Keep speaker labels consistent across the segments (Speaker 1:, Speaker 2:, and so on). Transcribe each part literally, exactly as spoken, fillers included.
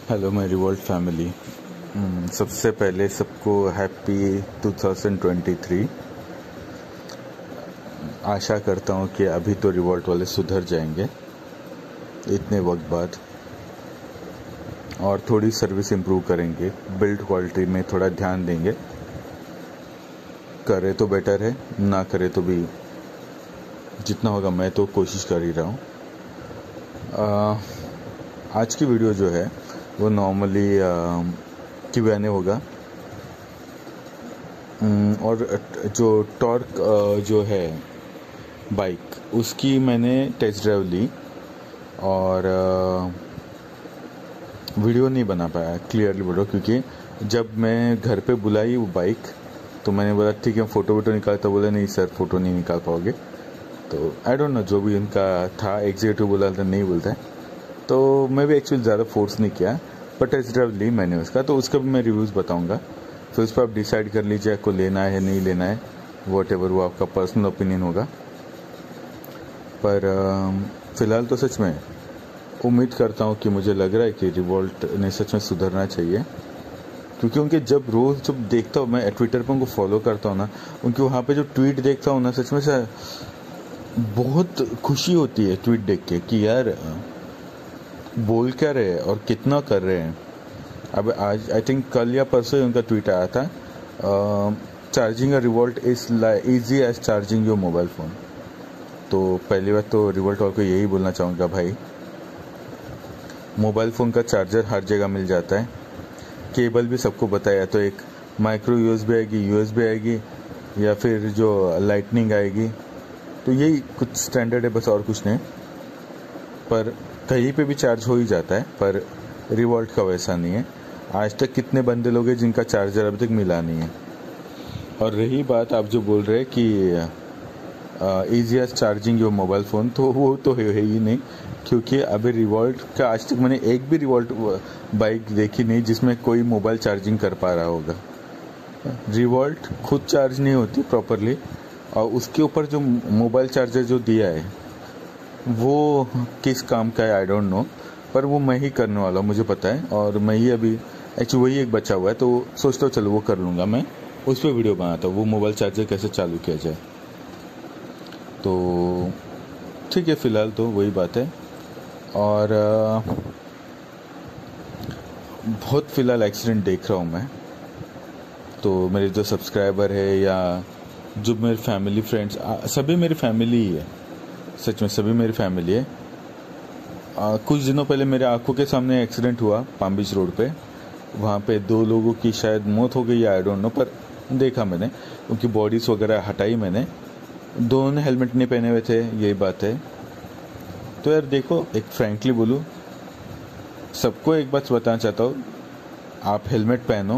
Speaker 1: Hello my revolt family. सबसे पहले सबको happy two thousand twenty three. आशा करता हूँ कि अभी तो रिवॉल्ट वाले सुधर जाएंगे इतने वक्त बाद और थोड़ी सर्विस इम्प्रूव करेंगे, बिल्ड क्वालिटी में थोड़ा ध्यान देंगे। करे तो बेटर है, ना करे तो भी जितना होगा मैं तो कोशिश कर ही रहा हूँ। आज की वीडियो जो है वो नॉर्मली क्यू एन ए होगा और जो टॉर्क जो है बाइक उसकी मैंने टेस्ट ड्राइव ली और वीडियो नहीं बना पाया क्लियरली वीडियो, क्योंकि जब मैं घर पे बुलाई वो बाइक तो मैंने बोला ठीक है फ़ोटो वोटो निकालता, बोला नहीं सर फ़ोटो नहीं निकाल पाओगे। तो आई डोंट नो जो भी उनका था एग्जीक्यूटिव बोला था नहीं बोलता है, तो मैं भी एक्चुअली ज़्यादा फोर्स नहीं किया पर टेस्ट ड्राइव ली मैंने उसका, तो उसका भी मैं रिव्यूज़ बताऊंगा। फिर उस पर आप डिसाइड कर लीजिए आपको लेना है नहीं लेना है, वॉट एवर वो आपका पर्सनल ओपिनियन होगा। पर फ़िलहाल तो सच में उम्मीद करता हूँ कि मुझे लग रहा है कि रिवॉल्ट ने सच में सुधरना चाहिए, क्योंकि उनके जब रोज़ जब देखता हूँ मैं ट्विटर पर उनको फॉलो करता हूँ ना, उनके वहाँ पे जो ट्वीट देखता हूँ ना सच में से बहुत खुशी होती है ट्वीट देख के कि यार बोल क्या रहे हैं और कितना कर रहे हैं। अब आज आई थिंक कल या परसों ही उनका ट्वीट आया था, charging a Revolt is easy as charging your mobile phone. तो पहली बात तो रिवॉल्ट वालों को यही बोलना चाहूँगा, भाई मोबाइल फ़ोन का चार्जर हर जगह मिल जाता है, केबल भी सबको बताया, तो एक माइक्रो यूएसबी आएगी, यूएसबी आएगी या फिर जो लाइटनिंग आएगी, तो यही कुछ स्टैंडर्ड है बस और कुछ नहीं। पर कहीं पे भी चार्ज हो ही जाता है, पर रिवॉल्ट का वैसा नहीं है। आज तक कितने बंदे लोग हैं जिनका चार्जर अभी तक मिला नहीं है। और रही बात आप जो बोल रहे हैं कि easy as charging your mobile phone, तो वो तो है ही नहीं, क्योंकि अभी रिवॉल्ट का आज तक मैंने एक भी रिवॉल्ट बाइक देखी नहीं जिसमें कोई मोबाइल चार्जिंग कर पा रहा होगा। रिवॉल्ट खुद चार्ज नहीं होती प्रॉपरली और उसके ऊपर जो मोबाइल चार्जर जो दिया है वो किस काम का है आई डोंट नो, पर वो मैं ही करने वाला हूँ मुझे पता है, और मैं ही अभी एक्चुअली वही एक बचा हुआ है, तो सोचता हूँ चलो वो कर लूँगा, मैं उस पर वीडियो बनाता हूँ वो मोबाइल चार्जर कैसे चालू किया जाए। तो ठीक है, फ़िलहाल तो वही बात है। और आ, बहुत फ़िलहाल एक्सीडेंट देख रहा हूँ मैं, तो मेरे जो सब्सक्राइबर है या जो मेरे फैमिली फ्रेंड्स सभी मेरी फैमिली ही है, सच में सभी मेरी फैमिली है। आ, कुछ दिनों पहले मेरे आंखों के सामने एक्सीडेंट हुआ पाम बीच रोड पे, वहाँ पे दो लोगों की शायद मौत हो गई या आई डोंट नो, पर देखा मैंने उनकी बॉडीज वगैरह हटाई मैंने, दोनों ने हेलमेट नहीं पहने हुए थे, यही बात है। तो यार देखो, एक फ्रैंकली बोलूँ सबको एक बात बताना चाहता हूँ, आप हेलमेट पहनो,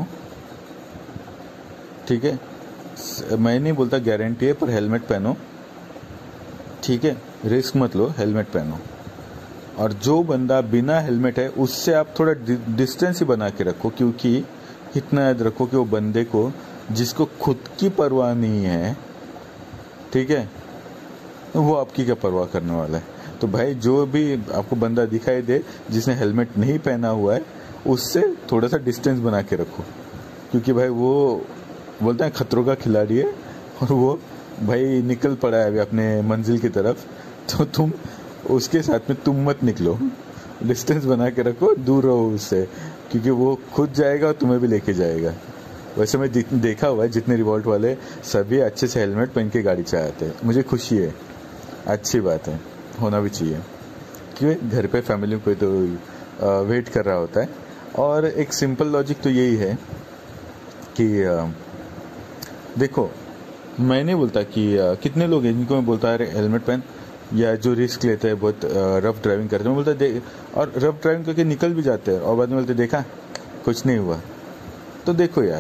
Speaker 1: ठीक है, मैं नहीं बोलता गारंटी है, पर हेलमेट पहनो, ठीक है, रिस्क मत लो, हेलमेट पहनो। और जो बंदा बिना हेलमेट है उससे आप थोड़ा डिस्टेंस ही बना के रखो, क्योंकि इतना याद रखो कि वो बंदे को जिसको खुद की परवाह नहीं है, ठीक है, वो आपकी क्या परवाह करने वाला है। तो भाई जो भी आपको बंदा दिखाई दे जिसने हेलमेट नहीं पहना हुआ है उससे थोड़ा सा डिस्टेंस बना के रखो, क्योंकि भाई वो बोलते हैं खतरों का खिलाड़ी है और वो भाई निकल पड़ा है अभी अपने मंजिल की तरफ, तो तुम उसके साथ में तुम मत निकलो, डिस्टेंस बना के रखो, दूर रहो उससे, क्योंकि वो खुद जाएगा और तुम्हें भी लेके जाएगा। वैसे मैं देखा हुआ है जितने रिवॉल्ट वाले सभी अच्छे से हेलमेट पहन के गाड़ी चलाते हैं, मुझे खुशी है, अच्छी बात है, होना भी चाहिए, क्योंकि घर पे फैमिली कोई तो वेट कर रहा होता है। और एक सिंपल लॉजिक तो यही है कि देखो, मैं नहीं बोलता कि कितने लोग हैं जिनको मैं बोलता है हेलमेट पहन, या जो रिस्क लेते हैं बहुत रफ ड्राइविंग करते हैं, मैं बोलता दे, और रफ ड्राइविंग करके निकल भी जाते हैं और बाद में बोलते देखा कुछ नहीं हुआ। तो देखो यार,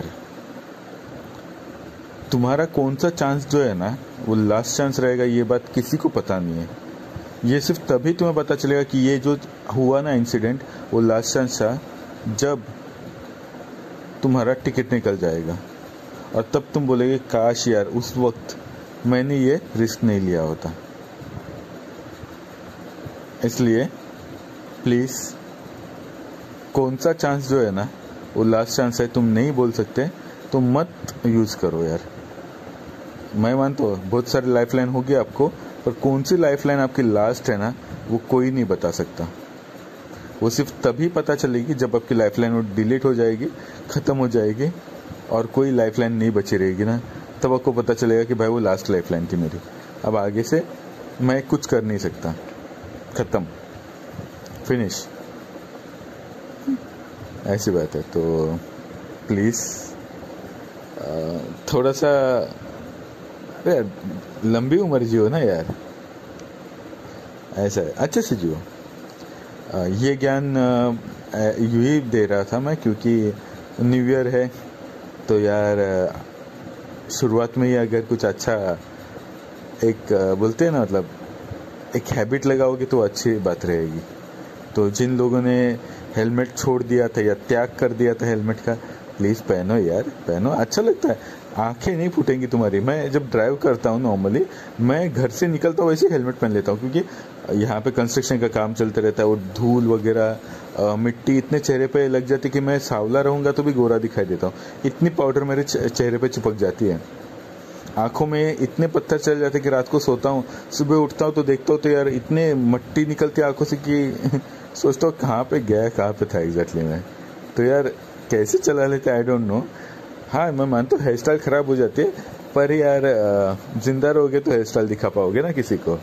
Speaker 1: तुम्हारा कौन सा चांस जो है ना वो लास्ट चांस रहेगा, ये बात किसी को पता नहीं है। ये सिर्फ तभी तुम्हें पता चलेगा कि ये जो हुआ ना इंसिडेंट वो लास्ट चांस था जब तुम्हारा टिकट निकल जाएगा, और तब तुम बोलेगे काश यार उस वक्त मैंने ये रिस्क नहीं लिया होता। इसलिए प्लीज़ कौन सा चांस जो है ना वो लास्ट चांस है, तुम नहीं बोल सकते तो मत यूज करो यार। मैं मानता हूँ बहुत सारी लाइफलाइन होगी आपको, पर कौन सी लाइफलाइन आपकी लास्ट है ना वो कोई नहीं बता सकता। वो सिर्फ तभी पता चलेगी जब आपकी लाइफलाइन वो डिलीट हो जाएगी, ख़त्म हो जाएगी और कोई लाइफलाइन नहीं बची रहेगी ना, तब आपको पता चलेगा कि भाई वो लास्ट लाइफलाइन थी मेरी, अब आगे से मैं कुछ कर नहीं सकता, ख़त्म, फिनिश, ऐसी बात है। तो प्लीज़ थोड़ा सा यार लंबी उम्र जियो ना यार, ऐसा है, अच्छे से जियो। ये ज्ञान यूं ही दे रहा था मैं, क्योंकि न्यू ईयर है तो यार शुरुआत में ही अगर कुछ अच्छा एक बोलते हैं ना, मतलब एक हैबिट लगाओगे तो अच्छी बात रहेगी। तो जिन लोगों ने हेलमेट छोड़ दिया था या त्याग कर दिया था हेलमेट का, प्लीज़ पहनो यार, पहनो, अच्छा लगता है, आंखें नहीं फूटेंगी तुम्हारी। मैं जब ड्राइव करता हूँ नॉर्मली, मैं घर से निकलता हूँ वैसे हेलमेट पहन लेता हूँ, क्योंकि यहाँ पे कंस्ट्रक्शन का काम चलता रहता है, वो धूल वगैरह मिट्टी इतने चेहरे पे लग जाती कि मैं सांवला रहूँगा तो भी गोरा दिखाई देता हूँ, इतनी पाउडर मेरे चेहरे पे चिपक जाती है, आंखों में इतने पत्थर चल जाते कि रात को सोता हूँ, सुबह उठता हूँ तो देखता हूँ तो यार इतने मट्टी निकलती है आंखों से कि सोचता हूँ कहाँ पे गया, कहाँ पे था एग्जैक्टली मैं। तो यार कैसे चला लेते आई डोंट नो। हाँ मैं मानता हूँ हेयर स्टाइल खराब हो जाती है, पर यार जिंदा रहोगे तो हेयर स्टाइल दिखा पाओगे ना किसी को।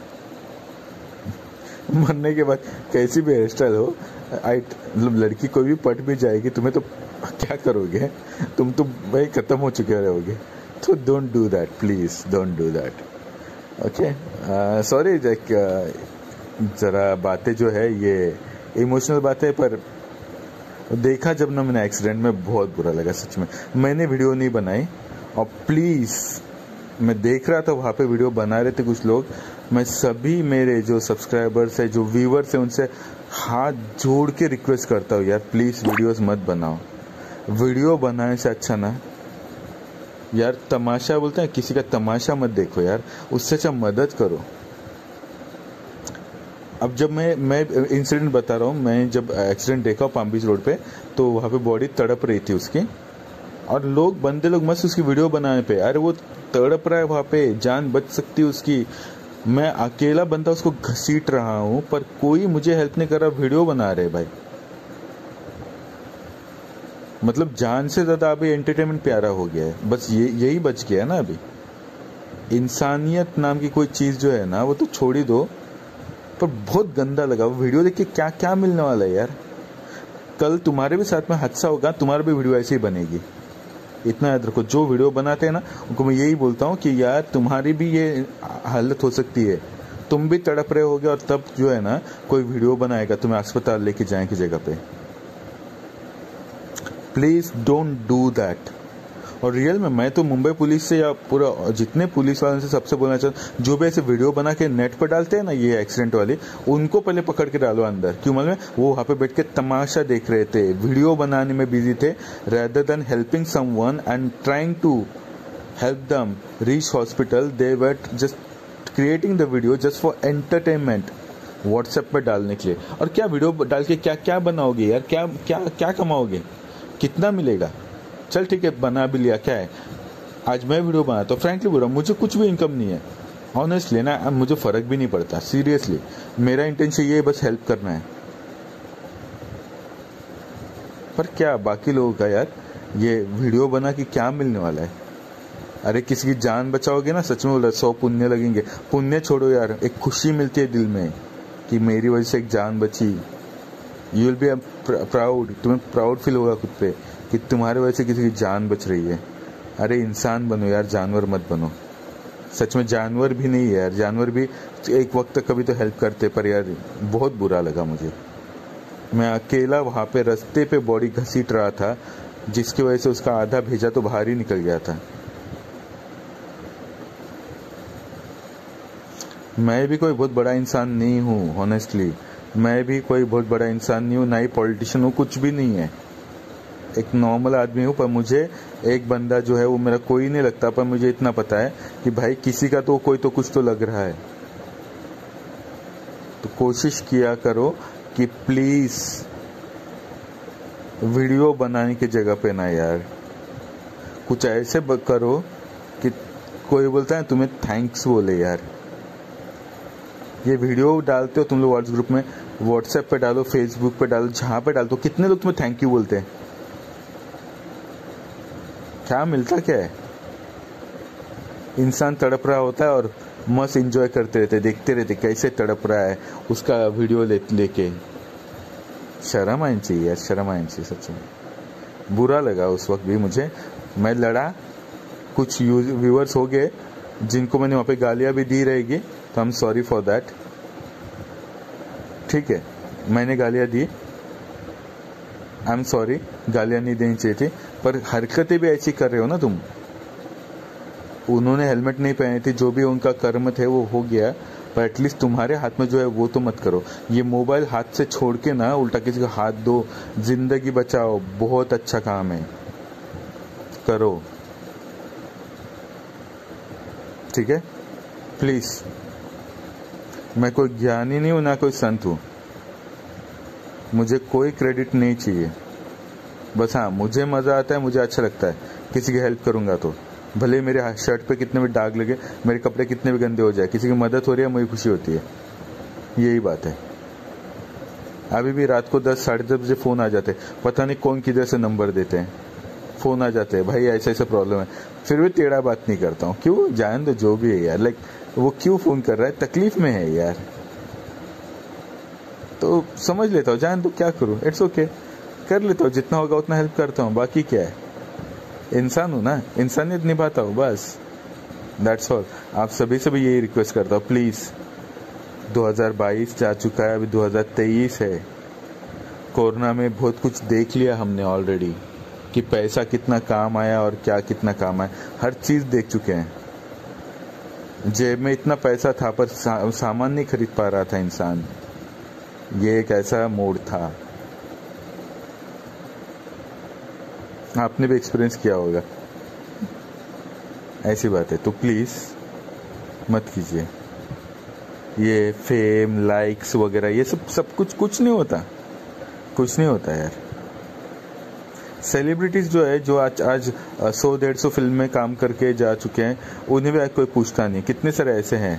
Speaker 1: मरने के बाद कैसी भी हेयर स्टाइल हो, आई मतलब लड़की कोई भी पट भी जाएगी तुम्हें तो क्या करोगे, तुम तो भाई खत्म हो चुके रहोगे। तो don't do that, please don't do that, okay. Sorry जरा बातें जो है ये इमोशनल बातें, पर देखा जब ना मैंने एक्सीडेंट में बहुत बुरा लगा सच में। मैंने वीडियो नहीं बनाई, और प्लीज़ मैं देख रहा था वहाँ पे वीडियो बना रहे थे कुछ लोग, मैं सभी मेरे जो सब्सक्राइबर्स है, जो व्यूवर्स है, उनसे हाथ जोड़ के रिक्वेस्ट करता हूँ यार प्लीज़ वीडियोस मत बनाओ। वीडियो बनाने से अच्छा ना यार तमाशा बोलते हैं, किसी का तमाशा मत देखो यार, उससे अच्छा मदद करो। अब जब मैं मैं इंसिडेंट बता रहा हूँ, मैं जब एक्सीडेंट देखा पाम बीच रोड पे, तो वहाँ पे बॉडी तड़प रही थी उसकी, और लोग बंदे लोग मस्त उसकी वीडियो बनाने पे, अरे वो तड़प रहा है वहाँ पे, जान बच सकती है उसकी, मैं अकेला बंदा उसको घसीट रहा हूँ, पर कोई मुझे हेल्प नहीं कर रहा, वीडियो बना रहे भाई। मतलब जान से ज़्यादा अभी एंटरटेनमेंट प्यारा हो गया है, बस ये यही बच गया है ना अभी। इंसानियत नाम की कोई चीज़ जो है ना वो तो छोड़ ही दो, पर बहुत गंदा लगा वो वीडियो देख के। क्या क्या मिलने वाला है यार, कल तुम्हारे भी साथ में हादसा होगा, तुम्हारा भी वीडियो ऐसे ही बनेगी, इतना याद रखो। जो वीडियो बनाते हैं ना उनको मैं यही बोलता हूँ कि यार तुम्हारी भी ये हालत हो सकती है, तुम भी तड़प रहे होगे, और तब जो है ना कोई वीडियो बनाएगा तुम्हें अस्पताल लेके जाए की जगह पे। Please don't do that. और रियल में मैं तो मुंबई पुलिस से या पूरा जितने पुलिस वालों से सबसे बोलना चाहता हूँ, जो भी ऐसे वीडियो बना के नेट पर डालते हैं ना ये एक्सीडेंट वाली, उनको पहले पकड़ के डालो अंदर। क्यों मालूम है, वो वहाँ पे बैठ के तमाशा देख रहे थे, वीडियो बनाने में बिजी थे, rather than helping someone and trying to help them reach hospital, they were just creating the video just for entertainment, WhatsApp पे डालने के लिए। और क्या वीडियो डाल के क्या क्या बनाओगे यार, क्या क्या क्या कमाओगे, कितना मिलेगा? चल ठीक है बना भी लिया, क्या है, आज मैं वीडियो बना तो फ्रैंकली बोल रहा हूँ मुझे कुछ भी इनकम नहीं है, ऑनेस्टली ना, मुझे फ़र्क भी नहीं पड़ता, सीरियसली मेरा इंटेंशन ये है बस हेल्प करना है। पर क्या बाकी लोगों का यार ये वीडियो बना के क्या मिलने वाला है? अरे किसी की जान बचाओगे ना, सच में बोल रहा, सौ पुण्य लगेंगे। पुण्य छोड़ो यार, एक खुशी मिलती है दिल में कि मेरी वजह से एक जान बची। यू विल बी प्राउड, तुम्हें प्राउड फील होगा खुद पे कि तुम्हारे वजह से किसी की जान बच रही है। अरे इंसान बनो यार, जानवर मत बनो। सच में जानवर भी नहीं है यार, जानवर भी एक वक्त तक कभी तो हेल्प करते, पर यार बहुत बुरा लगा मुझे। मैं अकेला वहाँ पे रास्ते पे बॉडी घसीट रहा था, जिसकी वजह से उसका आधा भेजा तो बाहर ही निकल गया था। मैं भी कोई बहुत बड़ा इंसान नहीं हूँ, ऑनेस्टली मैं भी कोई बहुत बड़ा इंसान नहीं हूँ, ना ही पॉलिटिशियन हूँ, कुछ भी नहीं है, एक नॉर्मल आदमी हूँ। पर मुझे एक बंदा जो है वो मेरा कोई नहीं लगता, पर मुझे इतना पता है कि भाई किसी का तो कोई तो कुछ तो लग रहा है। तो कोशिश किया करो कि प्लीज़ वीडियो बनाने की जगह पे ना यार, कुछ ऐसे करो कि कोई बोलता है तुम्हें थैंक्स बोले यार। ये वीडियो डालते हो तुम लोग व्हाट्सएप ग्रुप में, व्हाट्सएप पे डालो, फेसबुक पे डालो, जहाँ पे डालते हो, कितने लोग तुम्हें थैंक यू बोलते हैं? क्या मिलता क्या है? इंसान तड़प रहा होता है और मस्त एंजॉय करते रहते, देखते रहते कैसे तड़प रहा है, उसका वीडियो ले लेके। शर्म आनी चाहिए यार, शर्म आनी चाहिए सच में। बुरा लगा उस वक्त भी मुझे, मैं लड़ा, कुछ व्यूअर्स हो गए जिनको मैंने वहाँ पे गालियाँ भी दी रहेगी, तो I am sorry for that. ठीक है, मैंने गालियाँ दी, आई एम सॉरी, गालियाँ नहीं देनी चाहिए थी, पर हरकतें भी ऐसी कर रहे हो ना तुम। उन्होंने हेलमेट नहीं पहनी थी, जो भी उनका कर्म थे वो हो गया, पर एटलीस्ट तुम्हारे हाथ में जो है वो तो मत करो। ये मोबाइल हाथ से छोड़ के ना उल्टा किसी का हाथ दो, जिंदगी बचाओ, बहुत अच्छा काम है, करो। ठीक है, प्लीज। मैं कोई ज्ञानी नहीं हूं, ना कोई संत हूं, मुझे कोई क्रेडिट नहीं चाहिए। बस हाँ, मुझे मजा आता है, मुझे अच्छा लगता है, किसी की हेल्प करूंगा तो भले मेरे शर्ट पे कितने भी दाग लगे, मेरे कपड़े कितने भी गंदे हो जाए, किसी की मदद हो रही है मुझे खुशी होती है, यही बात है। अभी भी रात को दस साढ़े दस बजे फोन आ जाते, पता नहीं कौन किधर से नंबर देते हैं, फोन आ जाते हैं, भाई ऐसा ऐसा प्रॉब्लम है, फिर भी टेढ़ा बात नहीं करता हूँ। क्यों? जान दो, जो भी है यार, लाइक वो क्यों फोन कर रहा है, तकलीफ में है यार, तो समझ लेता हूँ, जान दो, क्या करूँ, इट्स ओके, कर लेता हूँ, जितना होगा उतना हेल्प करता हूँ, बाकी क्या है, इंसान हूँ ना, इंसानियत निभाता हूँ, बस दैट्स ऑल। आप सभी से भी यही रिक्वेस्ट करता हूँ, प्लीज। दो हज़ार बाईस जा चुका है, अभी दो हज़ार तेईस है। कोरोना में बहुत कुछ देख लिया हमने ऑलरेडी, कि पैसा कितना काम आया और क्या कितना काम आया, हर चीज देख चुके हैं। जेब में इतना पैसा था पर सा, सामान नहीं खरीद पा रहा था इंसान, ये एक ऐसा मोड था, आपने भी एक्सपीरियंस किया होगा, ऐसी बात है। तो प्लीज मत कीजिए ये फेम, लाइक्स वगैरह, ये सब सब कुछ कुछ नहीं होता, कुछ नहीं होता यार। सेलिब्रिटीज जो है, जो आज आज सौ डेढ़ सौ फिल्म में काम करके जा चुके हैं, उन्हें भी आज कोई पूछता नहीं, कितने सारे ऐसे हैं।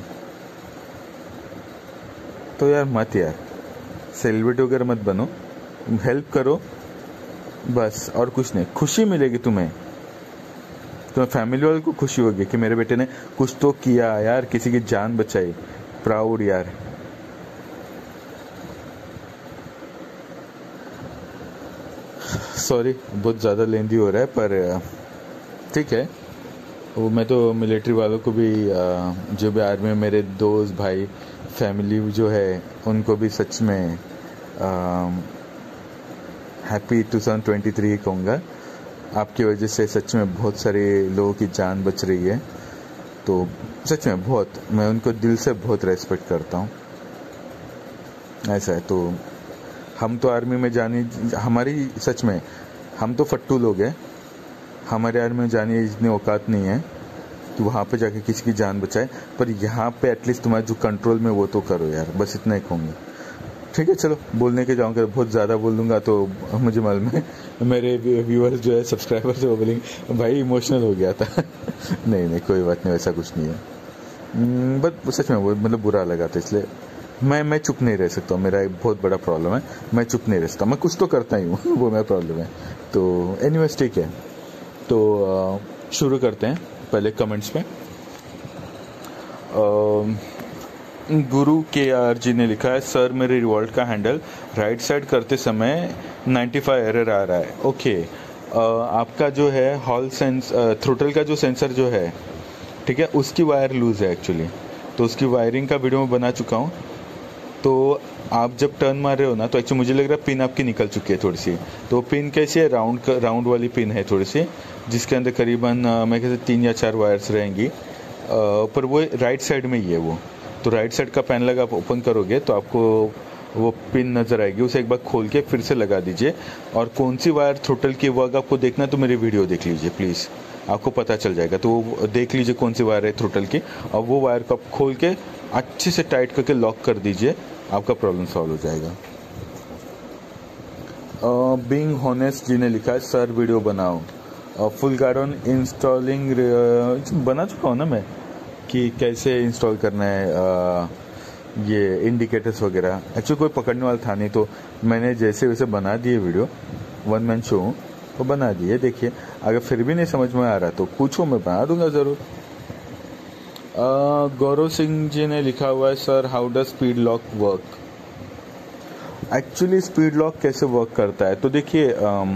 Speaker 1: तो यार मत यार, सेलिब्रिटी वगैरह मत बनो, हेल्प करो बस, और कुछ नहीं। खुशी मिलेगी तुम्हें, तुम्हें फैमिली वाले को खुशी होगी कि मेरे बेटे ने कुछ तो किया यार, किसी की जान बचाई, प्राउड यार। सॉरी, बहुत ज़्यादा लेंदी हो रहा है, पर ठीक है। वो मैं तो मिलिट्री वालों को भी, जो भी आर्मी में मेरे दोस्त भाई फैमिली जो है, उनको भी सच में happy two thousand twenty three कहूँगा। आपकी वजह से सच में बहुत सारे लोगों की जान बच रही है, तो सच में बहुत, मैं उनको दिल से बहुत रेस्पेक्ट करता हूँ। ऐसा है, तो हम तो आर्मी में जाने, हमारी सच में, हम तो फट्टू लोग हैं, हमारे आर्मी में जाने इतनी औकात नहीं है कि वहाँ पे जाके किसी की जान बचाए, पर यहाँ पे एटलीस्ट तुम्हारा जो कंट्रोल में वो तो करो यार, बस इतना ही कहूँगा। ठीक है, चलो, बोलने के जाऊँगा बहुत ज़्यादा बोल दूंगा तो मुझे मालूम है मेरे व्यूअर्स जो है, सब्सक्राइबर्स है, वो बोलेंगे भाई इमोशनल हो गया था नहीं नहीं, कोई बात नहीं, वैसा कुछ नहीं है, बट सच में वो मतलब बुरा लगा था, इसलिए मैं मैं चुप नहीं रह सकता हूँ। मेरा एक बहुत बड़ा प्रॉब्लम है, मैं चुप नहीं रह सकता, मैं कुछ तो करता ही हूँ वो मेरा प्रॉब्लम है। तो एनीवेज ठीक है, तो शुरू करते हैं। पहले कमेंट्स पे गुरु के आर जी ने लिखा है, सर मेरे रिवॉल्ट का हैंडल राइट साइड करते समय पचानवे एरर आ रहा है। ओके, आपका जो है हॉल सेंस थ्रोटल का जो सेंसर जो है, ठीक है, उसकी वायर लूज है एक्चुअली, तो उसकी वायरिंग का वीडियो मैं बना चुका हूँ। तो आप जब टर्न मार रहे हो ना, तो एक्चुअली मुझे लग रहा है पिन आपकी निकल चुकी है थोड़ी सी। तो पिन कैसी है, राउंड राउंड वाली पिन है थोड़ी सी, जिसके अंदर करीबन मैं कहते तीन या चार वायर्स रहेंगी, पर वो राइट साइड में ही है वो। तो राइट साइड का पैनल आप ओपन करोगे तो आपको वो पिन नज़र आएगी, उसे एक बार खोल के फिर से लगा दीजिए। और कौन सी वायर थ्रोटल की, वो अगर आपको देखना तो मेरी वीडियो देख लीजिए प्लीज़, आपको पता चल जाएगा। तो वो देख लीजिए कौन सी वायर है थ्रोटल की, और वो वायर को आप खोल के अच्छे से टाइट करके लॉक कर दीजिए, आपका प्रॉब्लम सॉल्व हो जाएगा। बीइंग हॉनेस्ट जी ने लिखा है, सर वीडियो बनाओ फुल गाइड ऑन इंस्टॉलिंग। बना चुका हूँ ना मैं कि कैसे इंस्टॉल करना है uh, ये इंडिकेटर्स वगैरह। एक्चुअली कोई पकड़ने वाला था नहीं, तो मैंने जैसे वैसे बना दिए वीडियो, वन मैन शो हूँ तो बना दिए। देखिए अगर फिर भी नहीं समझ में आ रहा तो पूछो, मैं बना दूंगा ज़रूर। गौरव सिंह जी ने लिखा हुआ है, sir how does speed lock work. Actually speed lock कैसे वर्क करता है, तो देखिए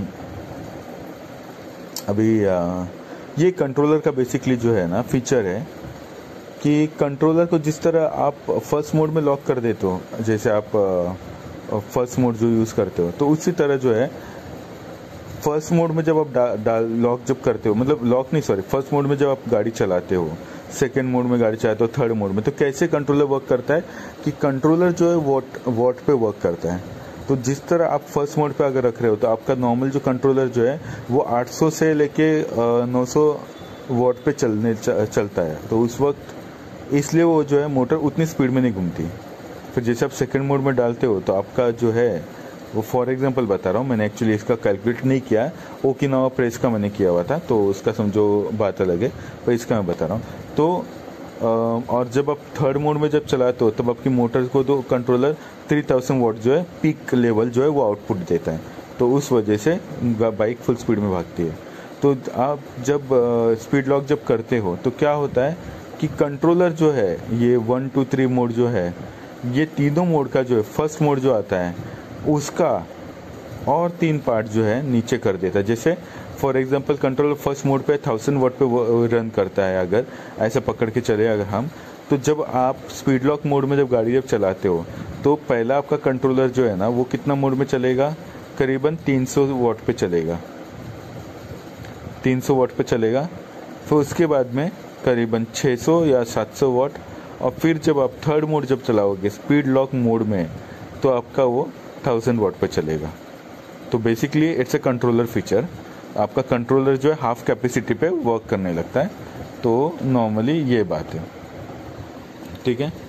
Speaker 1: अभी आ, ये कंट्रोलर का बेसिकली जो है ना फीचर है कि कंट्रोलर को जिस तरह आप फर्स्ट मोड में लॉक कर देते हो, जैसे आप फर्स्ट मोड जो यूज़ करते हो, तो उसी तरह जो है फर्स्ट मोड में जब आप डाल लॉक जब करते हो, मतलब लॉक नहीं सॉरी फर्स्ट मोड में जब आप गाड़ी चलाते हो, सेकेंड मोड में गाड़ी चलाते हो, थर्ड मोड में, तो कैसे कंट्रोलर वर्क करता है कि कंट्रोलर जो है वॉट वॉट पे वर्क करता है। तो जिस तरह आप फर्स्ट मोड पे अगर रख रहे हो तो आपका नॉर्मल जो कंट्रोलर जो है वो आठ सौ से लेके नौ सौ वॉट पे चलने चलता है, तो उस वक्त इसलिए वो जो है मोटर उतनी स्पीड में नहीं घूमती। फिर जैसे आप सेकेंड मोड में डालते हो तो आपका जो है वो, फॉर एग्जांपल बता रहा हूँ, मैंने एक्चुअली इसका कैलकुलेट नहीं किया, ओकिनावा प्रेस का मैंने किया हुआ था तो उसका समझो बात अलग है, पर इसका मैं बता रहा हूँ। तो और जब आप थर्ड मोड में जब चलाते हो तब आपकी मोटर को तो कंट्रोलर थ्री थाउजेंड वॉट जो है पीक लेवल जो है वो आउटपुट देता है, तो उस वजह से बाइक फुल स्पीड में भागती है। तो आप जब स्पीड लॉक जब करते हो तो क्या होता है कि कंट्रोलर जो है ये वन टू थ्री मोड जो है, ये तीनों मोड का जो है फर्स्ट मोड जो आता है उसका और तीन पार्ट जो है नीचे कर देता है। जैसे for example controller first mode पे थाउजेंड वॉट पे रन करता है, अगर ऐसे पकड़ के चले अगर हम, तो जब आप स्पीड लॉक मोड में जब गाड़ी जब चलाते हो तो पहला आपका कंट्रोलर जो है ना वो कितना मोड में चलेगा, करीबन तीन सौ वॉट पे चलेगा, तीन सौ वॉट पे चलेगा। फिर उसके बाद में करीबन छह सौ या सात सौ वॉट, और फिर जब आप थर्ड मोड जब चलाओगे स्पीड लॉक मोड में तो आपका वो थाउजेंड वॉट पे चलेगा। तो basically it's a controller feature, आपका कंट्रोलर जो है हाफ कैपेसिटी पे वर्क करने लगता है, तो नॉर्मली ये बात है, ठीक है।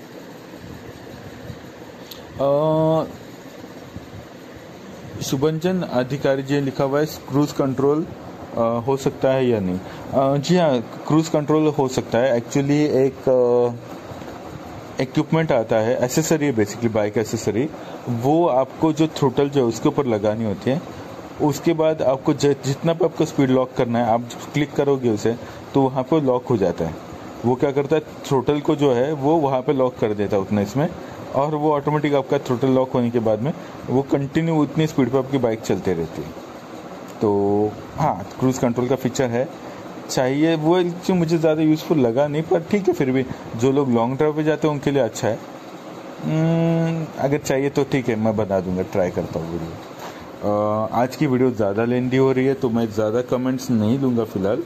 Speaker 1: शुभंजन अधिकारी जी ने लिखा हुआ है, क्रूज कंट्रोल आ, हो सकता है या नहीं। आ, जी हाँ, क्रूज कंट्रोल हो सकता है। एक्चुअली एक इक्विपमेंट आता है, एसेसरी है बेसिकली, बाइक एसेसरी, वो आपको जो थ्रोटल जो है उसके ऊपर लगानी होती है। उसके बाद आपको जितना पे आपको स्पीड लॉक करना है आप क्लिक करोगे उसे तो वहाँ पे लॉक हो जाता है। वो क्या करता है, थ्रोटल को जो है वो वहाँ पे लॉक कर देता है उतना इसमें, और वो ऑटोमेटिक आपका थ्रोटल लॉक होने के बाद में वो कंटिन्यू उतनी स्पीड पे आपकी बाइक चलती रहती है। तो हाँ, क्रूज कंट्रोल का फीचर है, चाहिए वो जो मुझे ज़्यादा यूज़फुल लगा नहीं, पर ठीक है, फिर भी जो लोग लॉन्ग ड्राइव पे जाते हैं उनके लिए अच्छा है। अगर चाहिए तो ठीक है, मैं बना दूंगा, ट्राई करता हूँ वीडियो। आज की वीडियो ज़्यादा लेंदी हो रही है तो मैं ज़्यादा कमेंट्स नहीं लूँगा फ़िलहाल,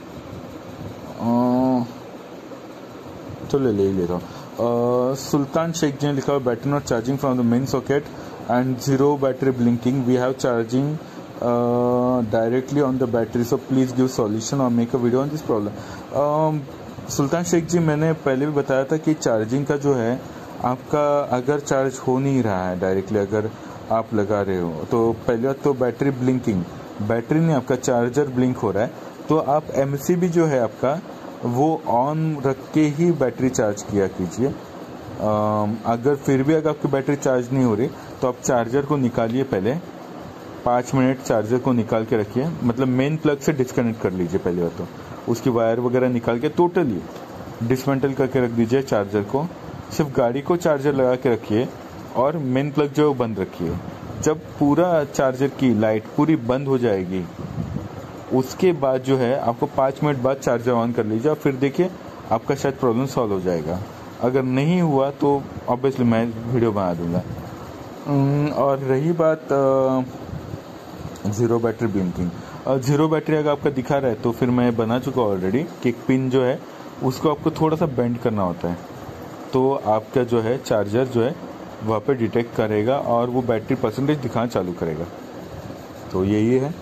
Speaker 1: तो ले ले ही लेता हूँ। सुल्तान शेख जी ने लिखा हुआ, battery not charging from the main socket and zero battery blinking, we have charging directly on the battery, so please give solution और make a video on this problem. Sultan Shaikh ji, मैंने पहले भी बताया था कि चार्जिंग का जो है आपका अगर चार्ज हो नहीं रहा है डायरेक्टली, अगर आप लगा रहे हो तो पहले तो बैटरी ब्लिंकिंग, बैटरी नहीं आपका चार्जर ब्लिंक हो रहा है, तो आप एमसीबी जो है आपका वो ऑन रख के ही बैटरी चार्ज किया कीजिए। अगर फिर भी अगर आपकी बैटरी चार्ज नहीं हो रही तो आप चार्जर को निकालिए, पहले पाँच मिनट चार्जर को निकाल के रखिए, मतलब मेन प्लग से डिस्कनेक्ट कर लीजिए पहले बात तो, उसकी वायर वगैरह निकाल के टोटली डिसमेंटल करके रख दीजिए चार्जर को, सिर्फ गाड़ी को चार्जर लगा के रखिए और मेन प्लग जो है वो बंद रखिए। जब पूरा चार्जर की लाइट पूरी बंद हो जाएगी उसके बाद जो है आपको पाँच मिनट बाद चार्जर ऑन कर लीजिए और फिर देखिए आपका शायद प्रॉब्लम सॉल्व हो जाएगा। अगर नहीं हुआ तो ऑब्वियसली मैं वीडियो बना दूंगा। और रही बात zero battery blinking, zero battery अगर आपका दिखा रहा है तो फिर मैं बना चुका ऑलरेडी, किक पिन जो है उसको आपको थोड़ा सा बेंड करना होता है, तो आपका जो है चार्जर जो है वहाँ पे डिटेक्ट करेगा और वो बैटरी परसेंटेज दिखाना चालू करेगा। तो यही है।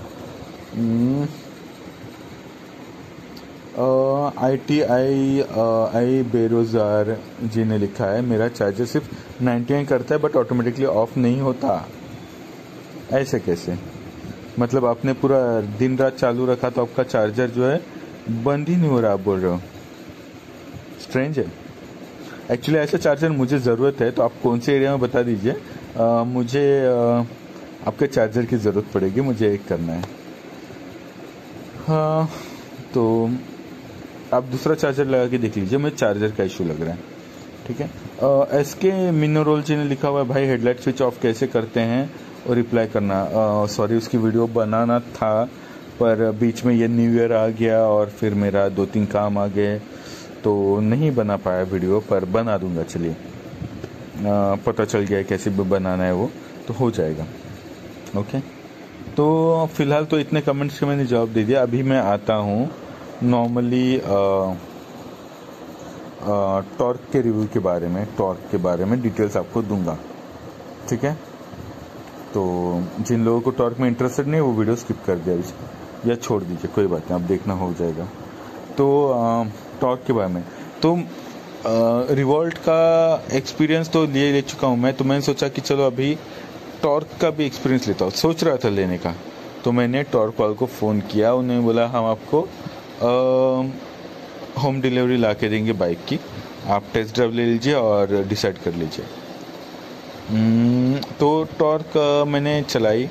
Speaker 1: आई टी आई आई बेरोज़गार जी ने लिखा है, मेरा चार्जर सिर्फ नाइन्टी नाइन करता है बट ऑटोमेटिकली ऑफ नहीं होता, ऐसे कैसे। मतलब आपने पूरा दिन रात चालू रखा तो आपका चार्जर जो है बंद ही नहीं हो रहा, आप बोल रहे हो। स्ट्रेंज है। एक्चुअली ऐसा चार्जर मुझे ज़रूरत है, तो आप कौन से एरिया में बता दीजिए। आ, मुझे आ, आपके चार्जर की ज़रूरत पड़ेगी, मुझे एक करना है। हाँ, तो आप दूसरा चार्जर लगा के देख लीजिए, मुझे चार्जर का इशू लग रहा है। ठीक है। एस के मिनोरोल जी ने लिखा हुआ है, भाई हेडलाइट स्विच ऑफ कैसे करते हैं और रिप्लाई करना। सॉरी, उसकी वीडियो बनाना था पर बीच में ये न्यू ईयर आ गया और फिर मेरा दो तीन काम आ गए तो नहीं बना पाया वीडियो, पर बना दूंगा। चलिए, पता चल गया कैसे भी बनाना है, वो तो हो जाएगा। ओके, तो फिलहाल तो इतने कमेंट्स के मैंने जवाब दे दिया। अभी मैं आता हूँ नॉर्मली टॉर्क के रिव्यू के बारे में। टॉर्क के बारे में डिटेल्स आपको दूंगा, ठीक है। तो जिन लोगों को टॉर्क में इंटरेस्टेड नहीं, वो वीडियो स्किप कर दिया या छोड़ दीजिए, कोई बात नहीं, आप देखना हो जाएगा। तो टॉर्क के बारे में तो रिवॉल्ट का एक्सपीरियंस तो लिए ले चुका हूँ मैं, तो मैंने सोचा कि चलो अभी टॉर्क का भी एक्सपीरियंस लेता हूँ। सोच रहा था लेने का, तो मैंने टॉर्क वाले को फ़ोन किया। उन्होंने बोला हम आपको होम डिलीवरी ला के देंगे बाइक की, आप टेस्ट ड्राइव ले लीजिए और डिसाइड कर लीजिए। तो टॉर्क मैंने चलाई,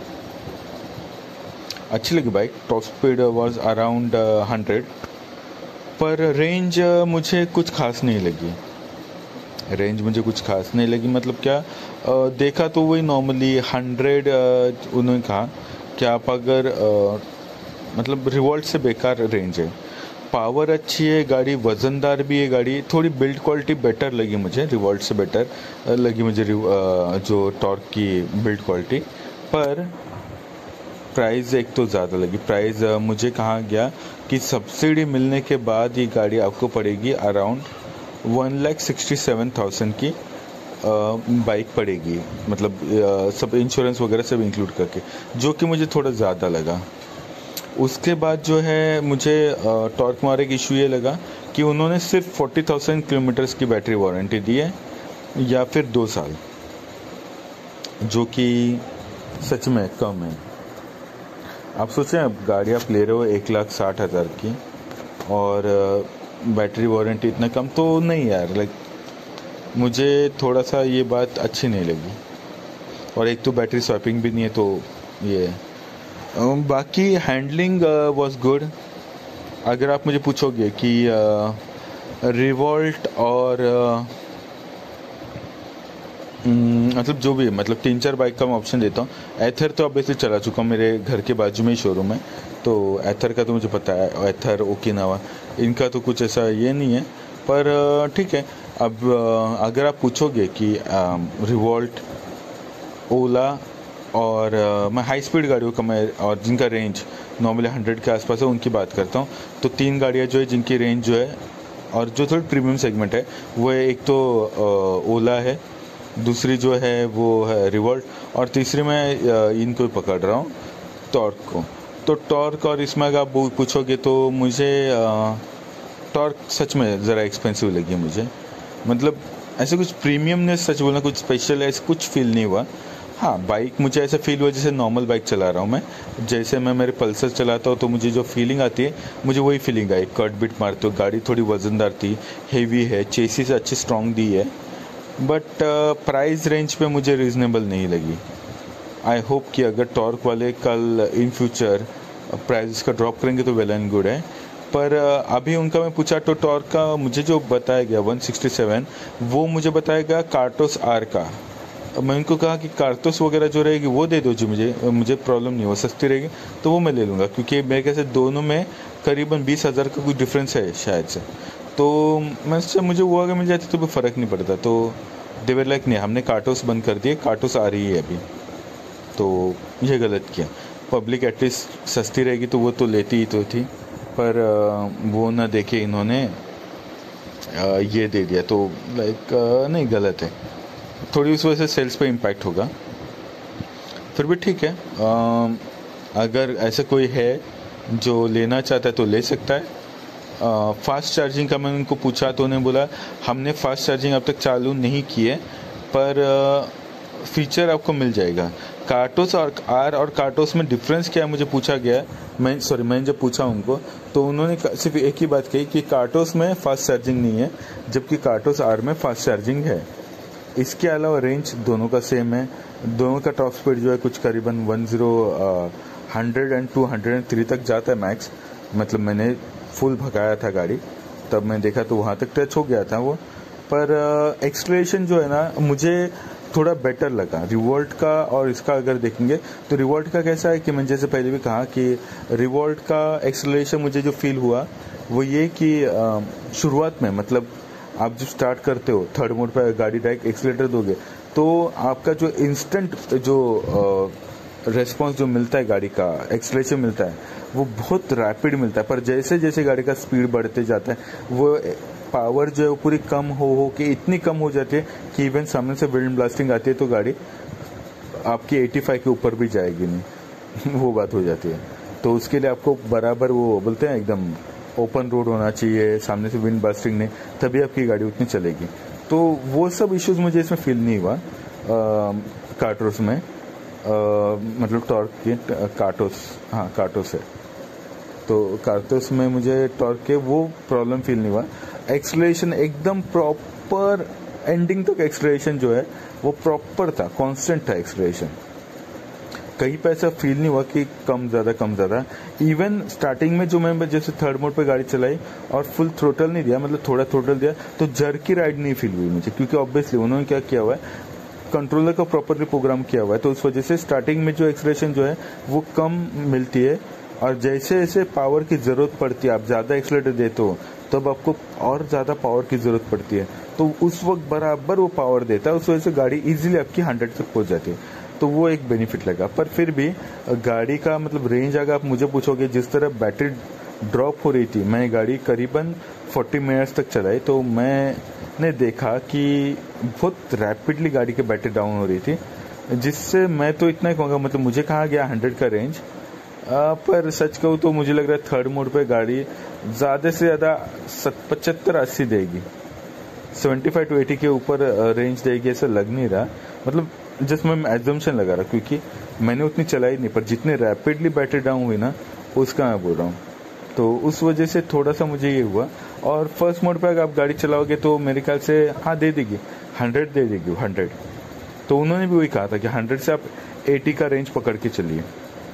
Speaker 1: अच्छी लगी bike. Top speed was around hundred, पर रेंज मुझे कुछ खास नहीं लगी। रेंज मुझे कुछ खास नहीं लगी मतलब क्या, आ, देखा तो वही नॉर्मली हंड्रेड। उन्होंने कहा कि आप अगर आ, मतलब रिवॉल्ट से बेकार रेंज है। पावर अच्छी है गाड़ी, वज़नदार भी है गाड़ी, थोड़ी बिल्ड क्वालिटी बेटर लगी मुझे, रिवॉल्ट से बेटर लगी मुझे जो टॉर्क की बिल्ड क्वालिटी। पर प्राइस एक तो ज़्यादा लगी। प्राइस मुझे कहा गया कि सब्सिडी मिलने के बाद ये गाड़ी आपको पड़ेगी around one lakh sixty seven thousand की बाइक पड़ेगी, मतलब सब इंश्योरेंस वगैरह सब इंक्लूड करके, जो कि मुझे थोड़ा ज़्यादा लगा। उसके बाद जो है मुझे टॉर्क में एक इशू ये लगा कि उन्होंने सिर्फ फोर्टी थाउजेंड किलोमीटर्स की बैटरी वारंटी दी है या फिर दो साल, जो कि सच में कम है। आप सोचें, अब गाड़ी आप ले रहे हो एक लाख साठ हज़ार की और बैटरी वारंटी इतना कम, तो नहीं यार, लाइक मुझे थोड़ा सा ये बात अच्छी नहीं लगी। और एक तो बैटरी स्वैपिंग भी नहीं है, तो ये बाकी हैंडलिंग वाज गुड। अगर आप मुझे पूछोगे कि रिवॉल्ट और मतलब जो भी, मतलब तीन चार बाइक का मैं ऑप्शन देता हूँ। एथर तो ऑब्वियसली चला चुका हूँ, मेरे घर के बाजू में ही शोरूम है, तो एथर का तो मुझे पता है। एथर, ओकिनावा, इनका तो कुछ ऐसा ये नहीं है, पर ठीक है। अब अगर आप पूछोगे कि रिवॉल्ट, ओला और uh, मैं हाई स्पीड गाड़ियों का मैं और जिनका रेंज नॉर्मली हंड्रेड के आसपास है उनकी बात करता हूँ, तो तीन गाड़ियाँ जो है जिनकी रेंज जो है और जो थोड़ी प्रीमियम सेगमेंट है वो है, एक तो ओला है, दूसरी जो है वो है रिवॉल्ट, और तीसरी मैं इनको ही पकड़ रहा हूँ, टॉर्क को। तो टॉर्क और इसमें अगर आप पूछोगे तो मुझे टॉर्क सच में ज़रा एक्सपेंसिव लगी मुझे। मतलब ऐसे कुछ प्रीमियमनेस, सच बोलना कुछ स्पेशल ऐसे कुछ फील नहीं हुआ। हाँ, बाइक मुझे ऐसा फील हुआ जैसे नॉर्मल बाइक चला रहा हूँ मैं, जैसे मैं मेरे पल्सर चलाता हूँ तो मुझे जो फीलिंग आती है मुझे वही फीलिंग आई। कट बिट मारते हो, गाड़ी थोड़ी वज़नदार थी, हेवी है, चेसिस अच्छी स्ट्रॉन्ग दी है, बट प्राइस रेंज पे मुझे रीज़नेबल नहीं लगी। आई होप कि अगर टॉर्क वाले कल इन फ्यूचर प्राइस का ड्रॉप करेंगे तो वेल एंड गुड है। पर अभी उनका मैं पूछा तो टॉर्क का मुझे जो बताया गया वन सिक्सटी सेवन, वो मुझे बताया गया कार्टोस आर का। मैं उनको कहा कि कार्टोस वगैरह जो रहेगी वो दे दो जी, मुझे मुझे प्रॉब्लम नहीं, वो सस्ती रहेगी तो वो मैं ले लूँगा, क्योंकि मेरे ख्याल से दोनों में करीबन बीस हज़ार का कुछ डिफरेंस है शायद से। तो मैं सोचा मुझे वो अगर मिल जाती तो भी फ़र्क नहीं पड़ता। तो देवर लाइक नहीं, हमने कार्टोस बंद कर दिए, कार्टोस आ रही है अभी, तो ये गलत किया। पब्लिक एटलीस्ट सस्ती रहेगी तो वो तो लेती ही तो थी, पर वो ना देखे इन्होंने ये दे दिया, तो लाइक नहीं, गलत है। थोड़ी उस वजह से सेल्स पे इम्पैक्ट होगा, फिर भी ठीक है। आ, अगर ऐसा कोई है जो लेना चाहता है तो ले सकता है। फास्ट चार्जिंग का मैंने उनको पूछा तो उन्होंने बोला हमने फास्ट चार्जिंग अब तक चालू नहीं की है, पर फीचर आपको मिल जाएगा। कार्टोस और आर और कार्टोस में डिफरेंस क्या है मुझे पूछा गया, मैं सॉरी मैंने जब पूछा उनको तो उन्होंने सिर्फ एक ही बात कही कि कार्टोस में फास्ट चार्जिंग नहीं है, जबकि कार्टोस आर में फास्ट चार्जिंग है। इसके अलावा रेंज दोनों का सेम है, दोनों का टॉप स्पीड जो है कुछ करीबन one zero hundred and two hundred and three तक जाता है मैक्स। मतलब मैंने फुल भगाया था गाड़ी, तब मैं देखा तो वहाँ तक टच हो गया था वो। पर एक्सलेशन जो है ना मुझे थोड़ा बेटर लगा रिवोल्ट का और इसका। अगर देखेंगे तो रिवोल्ट का कैसा है कि मैंने जैसे पहले भी कहा कि रिवोल्ट का एक्सलेशन मुझे जो फील हुआ वो ये कि शुरुआत में मतलब आप जब स्टार्ट करते हो थर्ड मोड पर गाड़ी डायरेक्ट एक्सीलरेटर दोगे तो आपका जो इंस्टेंट जो रेस्पॉन्स जो मिलता है गाड़ी का एक्सलेशन मिलता है वो बहुत रैपिड मिलता है। पर जैसे जैसे गाड़ी का स्पीड बढ़ते जाता है वो पावर जो है वो पूरी कम हो हो के इतनी कम हो जाती है कि इवन सामने से विंड ब्लास्टिंग आती है तो गाड़ी आपकी पचासी के ऊपर भी जाएगी नहीं वो बात हो जाती है। तो उसके लिए आपको बराबर वो बोलते हैं एकदम ओपन रोड होना चाहिए, सामने से विंड ब्लास्टिंग नहीं, तभी आपकी गाड़ी उतनी चलेगी। तो वो सब इश्यूज मुझे इसमें फील नहीं हुआ कार्टोस में, आ, मतलब टॉर्क की कार्टोस हाँ कार्टोस है तो कार्टोस में मुझे टॉर्क के वो प्रॉब्लम फील नहीं हुआ। एक्सलेशन एकदम प्रॉपर एंडिंग तक एक्सलेशन जो है वो प्रॉपर था, कांस्टेंट था एक्सलेशन, कहीं पे ऐसा फील नहीं हुआ कि कम ज़्यादा कम ज़्यादा। इवन स्टार्टिंग में जो मैं जैसे थर्ड मोड पे गाड़ी चलाई और फुल थ्रोटल नहीं दिया, मतलब थोड़ा थ्रोटल दिया तो जर्की राइड नहीं फील हुई मुझे, क्योंकि ऑब्वियसली उन्होंने क्या किया हुआ है कंट्रोलर का प्रॉपरली प्रोग्राम किया हुआ है, तो उस वजह से स्टार्टिंग में जो एक्सलेशन जो है वो कम मिलती है और जैसे जैसे पावर की ज़रूरत पड़ती है आप ज़्यादा एक्सलेटर देते हो तब आपको और ज़्यादा पावर की ज़रूरत पड़ती है, तो उस वक्त बराबर वो पावर देता है, उस वजह से गाड़ी इजीली आपकी हंड्रेड तक पहुंच जाती है। तो वो एक बेनिफिट लगा। पर फिर भी गाड़ी का मतलब रेंज अगर आप मुझे पूछोगे, जिस तरह बैटरी ड्रॉप हो रही थी, मैं गाड़ी करीबन चालीस मिनट्स तक चलाई तो मैंने देखा कि बहुत रैपिडली गाड़ी की बैटरी डाउन हो रही थी, जिससे मैं तो इतना ही कहूँगा मतलब मुझे कहा गया हंड्रेड का रेंज, आ, पर सच कहूँ तो मुझे लग रहा है थर्ड मोड पे गाड़ी ज़्यादा से ज़्यादा पचहत्तर अस्सी देगी, पचहत्तर टू अस्सी के ऊपर रेंज देगी ऐसा लग नहीं रहा। मतलब जस्ट मैं एजम्पशन लगा रहा क्योंकि मैंने उतनी चलाई नहीं, पर जितने रैपिडली बैटरी डाउन हुई ना उसका मैं बोल रहा हूँ, तो उस वजह से थोड़ा सा मुझे ये हुआ। और फर्स्ट मोड पे अगर आप गाड़ी चलाओगे तो मेरे ख्याल से हाँ दे देगी, हंड्रेड दे देगी हंड्रेड, तो उन्होंने भी वही कहा था कि हंड्रेड से आप अस्सी का रेंज पकड़ के चलिए।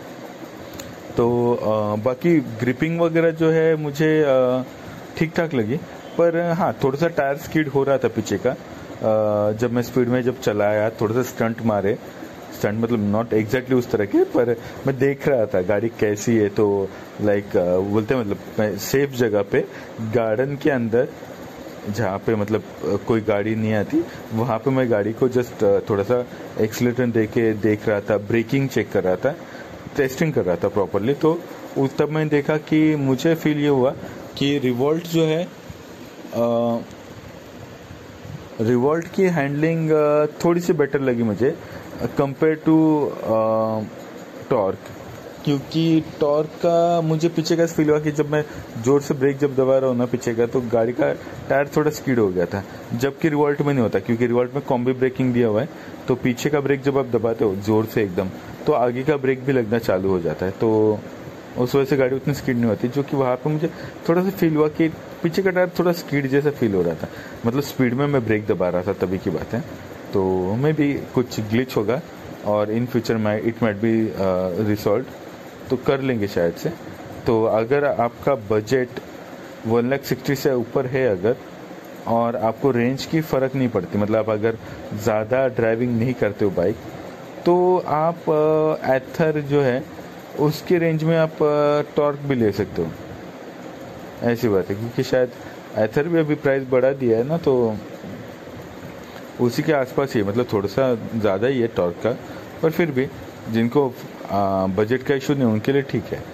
Speaker 1: तो आ, बाकी ग्रिपिंग वगैरह जो है मुझे ठीक ठाक लगी, पर हाँ थोड़ा सा टायर स्किड हो रहा था पीछे का, आ, जब मैं स्पीड में जब चलाया थोड़ा सा स्टंट मारे, स्टंट मतलब नॉट एग्जैक्टली उस तरह के, पर मैं देख रहा था गाड़ी कैसी है, तो लाइक बोलते हैं मतलब मैं सेफ जगह पे गार्डन के अंदर जहाँ पे मतलब कोई गाड़ी नहीं आती वहाँ पे मैं गाड़ी को जस्ट थोड़ा सा एक्सीलरेटर दे के देख रहा था, ब्रेकिंग चेक कर रहा था, टेस्टिंग कर रहा था प्रॉपरली। तो उस तब मैंने देखा कि मुझे फील ये हुआ कि रिवोल्ट जो है आ, रिवोल्ट की हैंडलिंग थोड़ी सी बेटर लगी मुझे कंपेयर टू टॉर्क, क्योंकि टॉर्क का मुझे पीछे का फील हुआ कि जब मैं जोर से ब्रेक जब दबा रहा हूँ ना पीछे का तो गाड़ी का टायर थोड़ा स्किड हो गया था, जबकि रिवोल्ट में नहीं होता, क्योंकि रिवोल्ट में कॉम्बी ब्रेकिंग दिया हुआ है, तो पीछे का ब्रेक जब आप दबाते हो जोर से एकदम तो आगे का ब्रेक भी लगना चालू हो जाता है, तो उस वजह से गाड़ी उतनी स्किड नहीं होती, जो कि वहाँ पे मुझे थोड़ा सा फील हुआ कि पीछे का टायर थोड़ा स्किड जैसा फील हो रहा था, मतलब स्पीड में मैं ब्रेक दबा रहा था तभी की बात है। तो मे भी कुछ ग्लिच होगा और इन फ्यूचर में इट माइट बी रिसॉल्व, तो कर लेंगे शायद से। तो अगर आपका बजट वन लाख सिक्सटी से ऊपर है अगर, और आपको रेंज की फ़र्क नहीं पड़ती, मतलब आप अगर ज़्यादा ड्राइविंग नहीं करते हो बाइक, तो आप एथर जो है उसके रेंज में आप टॉर्क भी ले सकते हो, ऐसी बात है। क्योंकि शायद एथर भी अभी प्राइस बढ़ा दिया है ना, तो उसी के आसपास ही, मतलब थोड़ा सा ज़्यादा ही है टॉर्क का, पर फिर भी जिनको आ, बजट का इशू नहीं उनके लिए ठीक है।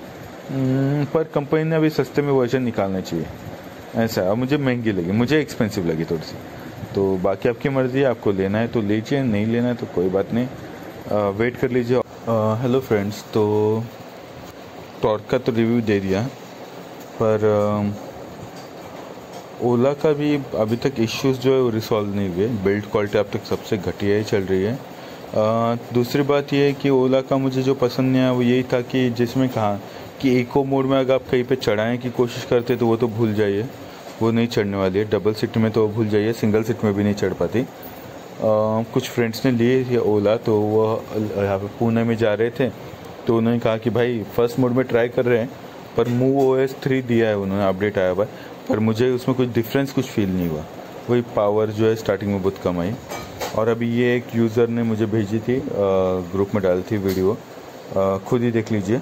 Speaker 1: पर कंपनी ने अभी सस्ते में वर्जन निकालना चाहिए, ऐसा। अब मुझे महंगी लगी, मुझे एक्सपेंसिव लगी थोड़ी सी, तो बाकी आपकी मर्ज़ी है, आपको लेना है तो लीजिए, नहीं लेना है तो कोई बात नहीं, आ, वेट कर लीजिए। हेलो फ्रेंड्स, तो टॉर्क का तो रिव्यू दे दिया, पर आ, ओला का भी अभी तक इश्यूज जो है वो रिसॉल्व नहीं हुए। बिल्ड क्वालिटी अब तक सबसे घटिया ही चल रही है। आ, दूसरी बात ये है कि ओला का मुझे जो पसंद नहीं आया वो यही था कि जिसमें कहा कि इको मोड में अगर आप कहीं पे चढ़ाने की कोशिश करते तो वो तो भूल जाइए, वो नहीं चढ़ने वाली है। डबल सीट में तो भूल जाइए, सिंगल सीट में भी नहीं चढ़ पाती। आ, कुछ फ्रेंड्स ने लिए ये ओला, तो वो यहाँ पे पुणे में जा रहे थे, तो उन्होंने कहा कि भाई फर्स्ट मोड में ट्राई कर रहे हैं, पर मूव ओ एस थ्री दिया है उन्होंने, अपडेट आया हुआ है, पर मुझे उसमें कुछ डिफरेंस कुछ फील नहीं हुआ। वही पावर जो है स्टार्टिंग में बहुत कम आई। और अभी ये एक यूज़र ने मुझे भेजी थी, ग्रुप में डाली थी वीडियो, आ, खुद ही देख लीजिए।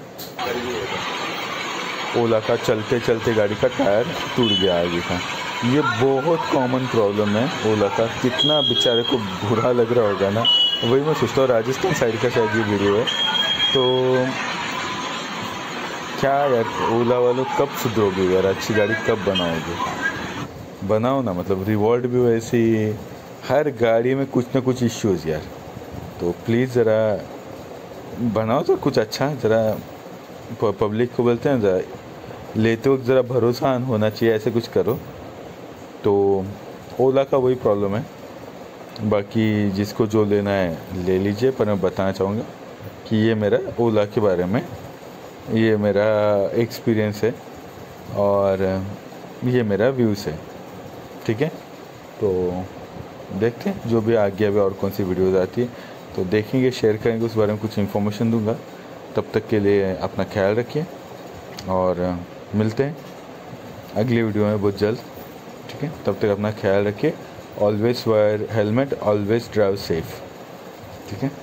Speaker 1: ओला का चलते चलते गाड़ी का टायर टूट गया आगे का। ये बहुत कॉमन प्रॉब्लम है ओला का। कितना बेचारे को बुरा लग रहा होगा ना, वही मैं सोचता हूँ। राजस्थान साइड का शायद ये वीडियो है। तो क्या यार, ओला वालों कब सुधरोगे यार, अच्छी गाड़ी कब बनाओगे? बनाओ ना, मतलब रिवॉर्ड भी वैसे ही, हर गाड़ी में कुछ ना कुछ इश्यूज यार। तो प्लीज़ ज़रा बनाओ तो कुछ अच्छा, ज़रा पब्लिक को बोलते हैं ज़रा लेते वक्त ज़रा भरोसा होना चाहिए, ऐसे कुछ करो। तो ओला का वही प्रॉब्लम है। बाकी जिसको जो लेना है ले लीजिए, पर मैं बताना चाहूँगा कि ये मेरा ओला के बारे में, ये मेरा एक्सपीरियंस है और ये मेरा व्यूज़ है। ठीक है, तो देखते हैं जो भी आगे अभी और कौन सी वीडियोज़ आती है तो देखेंगे, शेयर करेंगे, उस बारे में कुछ इन्फॉर्मेशन दूंगा। तब तक के लिए अपना ख्याल रखिए और मिलते हैं अगली वीडियो में बहुत जल्द। ठीक है, तब तक अपना ख्याल रखिए। Always wear helmet, always drive safe. ठीक है।